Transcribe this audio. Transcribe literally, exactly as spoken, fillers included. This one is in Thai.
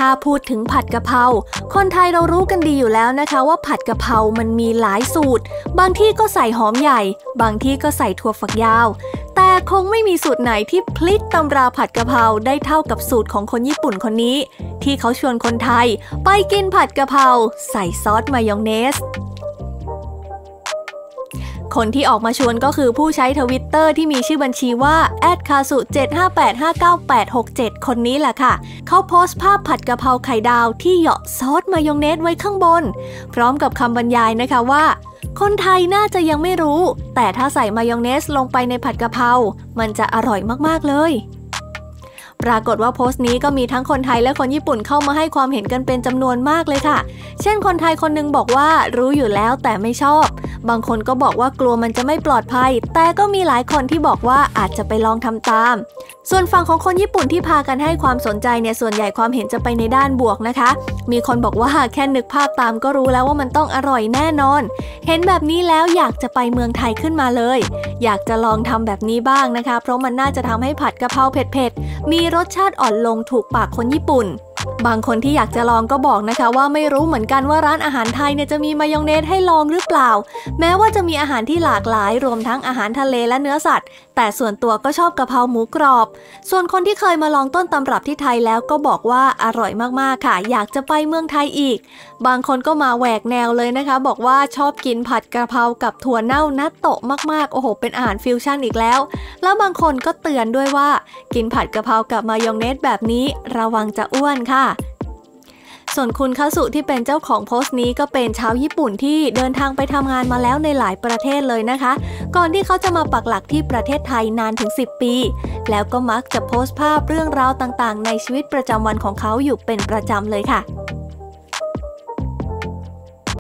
ถ้าพูดถึงผัดกะเพราคนไทยเรารู้กันดีอยู่แล้วนะคะว่าผัดกะเพรามันมีหลายสูตรบางที่ก็ใส่หอมใหญ่บางที่ก็ใส่ถั่วฝักยาวแต่คงไม่มีสูตรไหนที่พลิกตำราผัดกะเพราได้เท่ากับสูตรของคนญี่ปุ่นคนนี้ที่เขาชวนคนไทยไปกินผัดกะเพราใส่ซอสมายองเนสคนที่ออกมาชวนก็คือผู้ใช้ทวิตเตอร์ที่มีชื่อบัญชีว่า แอท คาสุ เจ็ด ห้า แปด ห้า เก้า แปด หก เจ็ด คนนี้แหละค่ะเขาโพสต์ภาพผัดกะเพราไข่ดาวที่เหยาะซอสมายองเนสไว้ข้างบนพร้อมกับคำบรรยายนะคะว่าคนไทยน่าจะยังไม่รู้แต่ถ้าใส่มายองเนสลงไปในผัดกะเพรามันจะอร่อยมากๆเลยปรากฏว่าโพสต์นี้ก็มีทั้งคนไทยและคนญี่ปุ่นเข้ามาให้ความเห็นกันเป็นจำนวนมากเลยค่ะเช่นคนไทยคนนึงบอกว่ารู้อยู่แล้วแต่ไม่ชอบบางคนก็บอกว่ากลัวมันจะไม่ปลอดภัยแต่ก็มีหลายคนที่บอกว่าอาจจะไปลองทำตามส่วนฝั่งของคนญี่ปุ่นที่พากันให้ความสนใจเนี่ยส่วนใหญ่ความเห็นจะไปในด้านบวกนะคะมีคนบอกว่าแค่นึกภาพตามก็รู้แล้วว่ามันต้องอร่อยแน่นอนเห็นแบบนี้แล้วอยากจะไปเมืองไทยขึ้นมาเลยอยากจะลองทำแบบนี้บ้างนะคะเพราะมันน่าจะทำให้ผัดกะเพราเผ็ดๆมีรสชาติอ่อนลงถูกปากคนญี่ปุ่นบางคนที่อยากจะลองก็บอกนะคะว่าไม่รู้เหมือนกันว่าร้านอาหารไทยเนี่ยจะมีมายองเนสให้ลองหรือเปล่าแม้ว่าจะมีอาหารที่หลากหลายรวมทั้งอาหารทะเลและเนื้อสัตว์แต่ส่วนตัวก็ชอบกะเพราหมูกรอบส่วนคนที่เคยมาลองต้นตำรับที่ไทยแล้วก็บอกว่าอร่อยมากๆค่ะอยากจะไปเมืองไทยอีกบางคนก็มาแหวกแนวเลยนะคะบอกว่าชอบกินผัดกะเพรากับถั่วเน่านัตโตะมากๆโอ้โหเป็นอาหารฟิวชั่นอีกแล้วแล้วบางคนก็เตือนด้วยว่ากินผัดกะเพรากับมายองเนสแบบนี้ระวังจะอ้วนค่ะส่วนคุณคาสุที่เป็นเจ้าของโพสต์นี้ก็เป็นชาวญี่ปุ่นที่เดินทางไปทำงานมาแล้วในหลายประเทศเลยนะคะก่อนที่เขาจะมาปักหลักที่ประเทศไทยนานถึงสิบปีแล้วก็มักจะโพสต์ภาพเรื่องราวต่างๆในชีวิตประจำวันของเขาอยู่เป็นประจำเลยค่ะ